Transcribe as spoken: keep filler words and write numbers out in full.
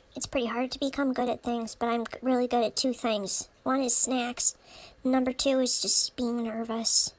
It's pretty hard to become good at things, but I'm really good at two things. One is snacks. Number two is just being nervous.